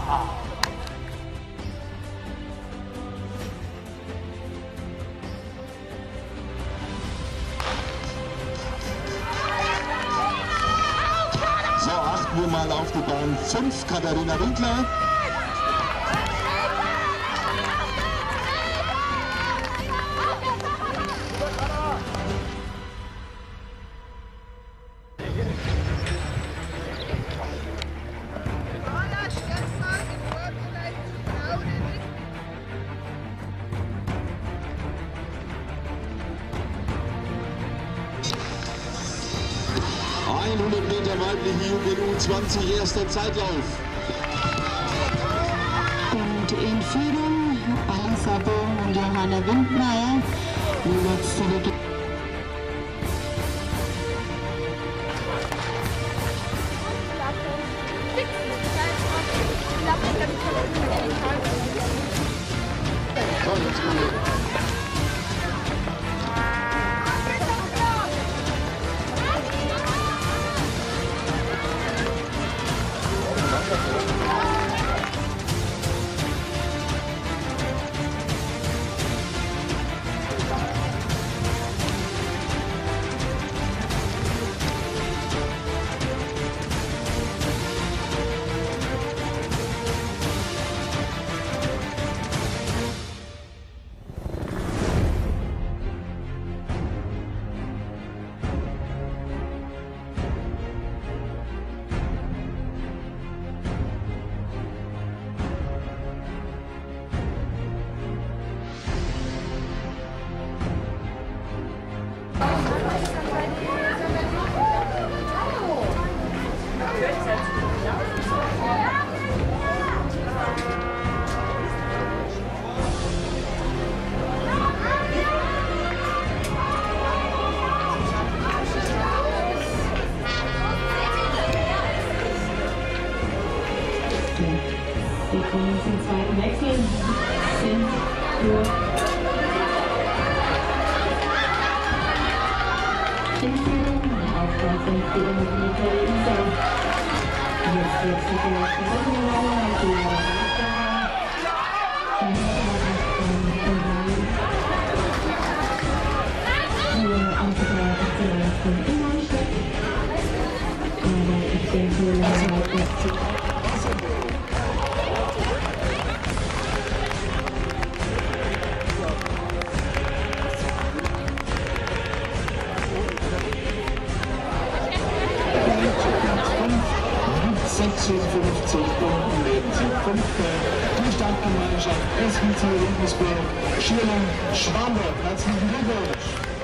So, achten wir mal auf die Bahn 5, Katharina Winkler. Meter weibliche Jugend U20, erster Zeitlauf. Und in Führung Alisa Bohm und Johanna Windmeier. Letzte Begegnung. Wir kommen zum zweiten Wechsel. Sind für Hinführung auf der 5 Kilometer Insel. Jetzt wechselt der Straßenroller, die Radfahrer. Hier Autofahrer von Ingolstadt. Aber ich denke, das ist ...56 Punkten neben sie Fünfte. Die Stadtgemeinschaft SWC Regensburg, Schierling, Schwamberg. Herzlichen Glückwunsch!